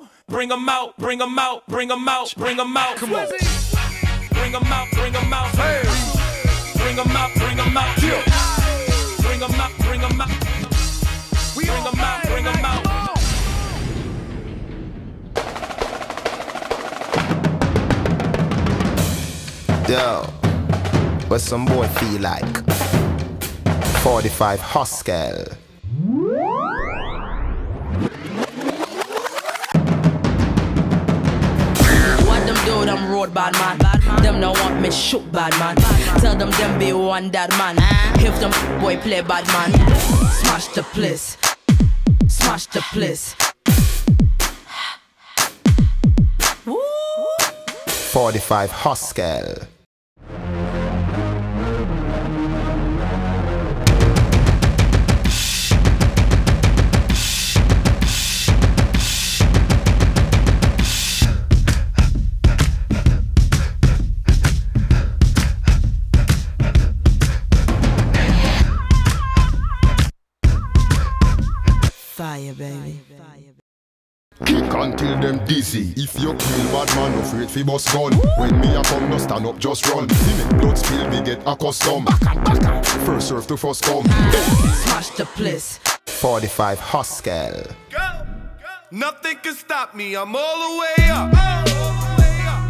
Bring 'em out, bring 'em out, bring 'em out, bring 'em out. Come on. Bring 'em out, bring 'em out. Hey. Bring 'em out, bring 'em out. Yeah. Bring 'em out, bring 'em out. Bring 'em out, bring 'em out. Yo, what some boy feel like? 45 Huskel. What them do, them road bad man. Them no want me shoot bad man. Tell them be one that man. If them boy play bad man, smash the place. Smash the place. 45 Huskel. Fire, baby. Kick until them dizzy. If you kill bad man, no afraid fi bust gun. When me a come, no stand up, just run. See me blood spill, me get accustomed. First serve to first come. Smash the place. 45 Huskel. Go. Nothing can stop me. I'm all the way up. All the way up.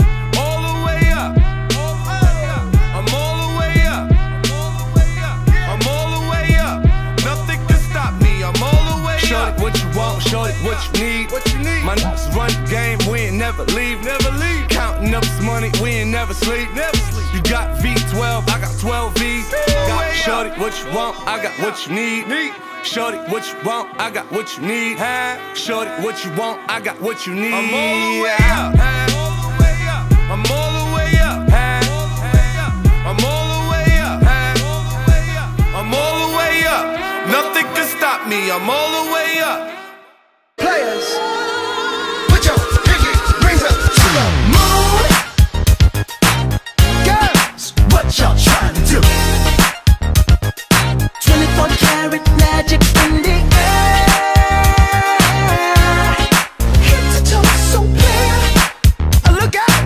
I'm all the way up. I'm all the way up. Nothing can stop me. I'm all the way up. Show it what you want, show it what you need. My niggas run the game, we ain't never leave. Counting up this money, we ain't never sleep. You got V12, I got 12 V's. Got shorty what you want, I got what you need. Shorty what you want, I got what you need. Shorty what you want, I got what you need. I'm all the way up. I'm all the way up. I'm all the way up. I'm all the way up. Nothing can stop me, I'm all the way up. Players, put your pinky rings up to the moon. Girls, what y'all trying to do? 24 karat magic in the air. Head to toe, so clear. Look out!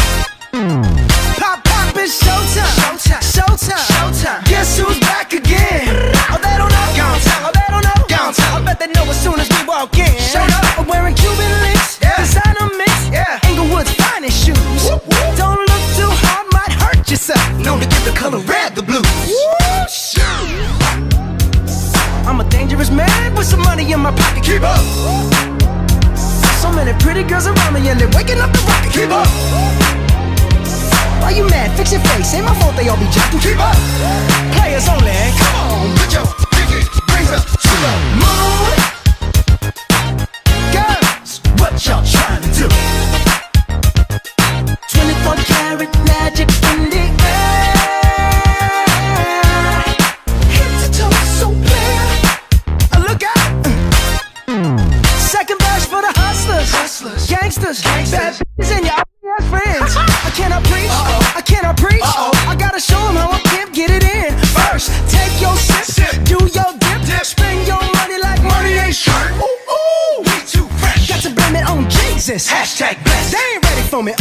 Pop, pop, it's showtime. Showtime. Guess who's back again? Oh, they don't know. Oh, they don't know. I bet they know as soon as we walk in. Showed up. I'm wearing Cuban links. Designer mix. Englewood's finest shoes. Don't look too hard, might hurt yourself. Known to give the color red the blues. I'm a dangerous man with some money in my pocket. Keep up. So many pretty girls around me and they're waking up the rocket. Keep up. Why you mad? Fix your face. Ain't my fault they all be jacking. Keep up. Players only. Come on, put your pinky rings up to the moon. Girls, what y'all trying to do? 24 karat magic in the air. Head to toe, so clear. Look out. Second verse for the hustlers. Gangsters. Bad bitches and your ass friends. I cannot preach. I cannot preach. I gotta show them how I can't get it in. First, take your sip. Do your dip. Spend your money like money ain't short. Ooh, we too fresh. Got to blame it on Jesus. Hashtag blessed. They ain't ready for me.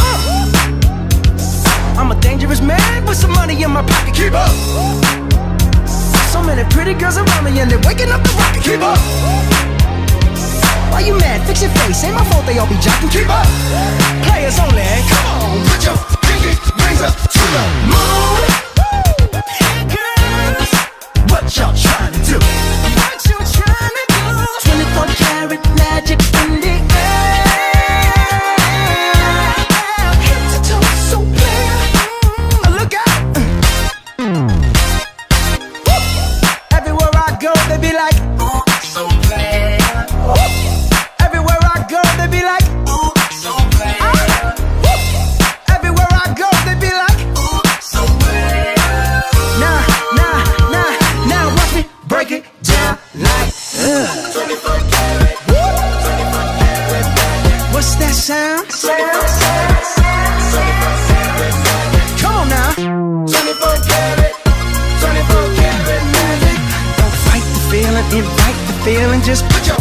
I'm a dangerous man with some money in my pocket. Keep up. So many pretty girls around me and they're waking up the rocket. Keep up. Why you mad? Fix your face. Ain't my fault they all be jocking. Keep up. Players only. Come on, put your pinky rings up to the moon. Girls, what y'all trying to do? 24 karat magic in the air. Head to toe, so clear. Look out. Everywhere I go, they be like, ooh, so clear. Everywhere I go, they be like, ooh, so clear. Everywhere I go, they be like, ooh, so clear. Now watch me break it down like, 24 karat. What's that sound? Come on now. 24 karat. 24 karat magic. Don't fight the feeling, invite the feeling. Just put your